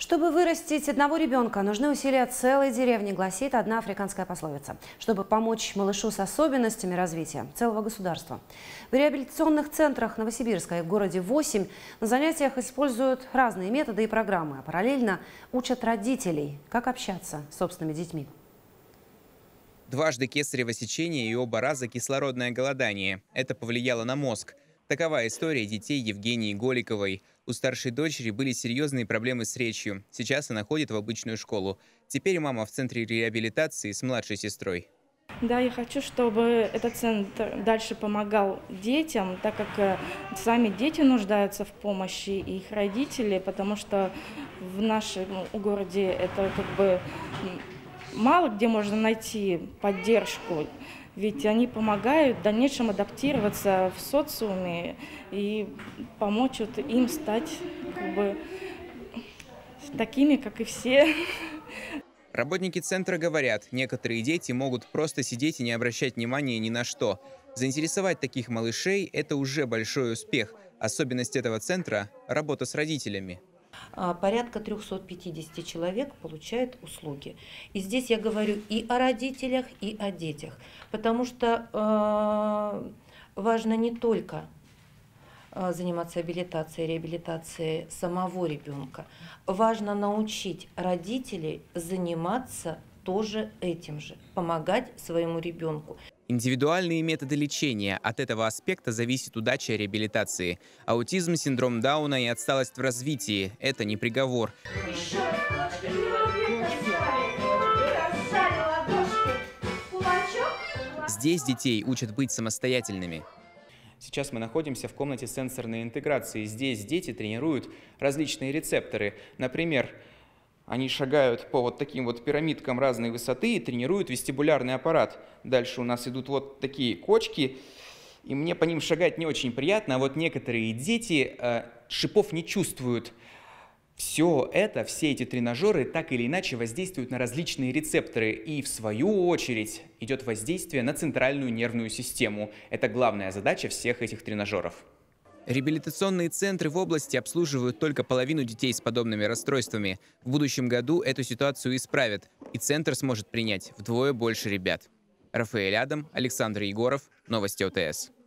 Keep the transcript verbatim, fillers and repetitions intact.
Чтобы вырастить одного ребенка, нужны усилия целой деревни, гласит одна африканская пословица. Чтобы помочь малышу с особенностями развития целого государства. В реабилитационных центрах Новосибирска и в городе восемь на занятиях используют разные методы и программы, а параллельно учат родителей, как общаться с собственными детьми. Дважды кесарево сечение и оба раза кислородное голодание. Это повлияло на мозг. Такова история детей Евгении Голиковой. У старшей дочери были серьезные проблемы с речью. Сейчас она ходит в обычную школу. Теперь мама в центре реабилитации с младшей сестрой. Да, я хочу, чтобы этот центр дальше помогал детям, так как э, сами дети нуждаются в помощи, и их родители, потому что в нашем ну, городе это как бы мало где можно найти поддержку, ведь они помогают в дальнейшем адаптироваться в социуме и помочь вот им стать как бы такими, как и все. Работники центра говорят, некоторые дети могут просто сидеть и не обращать внимания ни на что. Заинтересовать таких малышей – это уже большой успех. Особенность этого центра – работа с родителями. Порядка трёхсот пятидесяти человек получают услуги. И здесь я говорю и о родителях, и о детях. Потому что э, важно не только заниматься абилитацией, реабилитацией самого ребенка. Важно научить родителей заниматься тоже этим же, помогать своему ребенку. Индивидуальные методы лечения. От этого аспекта зависит удача реабилитации. Аутизм, синдром Дауна и отсталость в развитии – это не приговор. Здесь детей учат быть самостоятельными. Сейчас мы находимся в комнате сенсорной интеграции. Здесь дети тренируют различные рецепторы. Например, они шагают по вот таким вот пирамидкам разной высоты и тренируют вестибулярный аппарат. Дальше у нас идут вот такие кочки, и мне по ним шагать не очень приятно, а вот некоторые дети э, шипов не чувствуют. Все это, все эти тренажеры так или иначе воздействуют на различные рецепторы, и в свою очередь идет воздействие на центральную нервную систему. Это главная задача всех этих тренажеров. Реабилитационные центры в области обслуживают только половину детей с подобными расстройствами. В будущем году эту ситуацию исправят, и центр сможет принять вдвое больше ребят. Рафаэль Адам, Александр Егоров, Новости ОТС.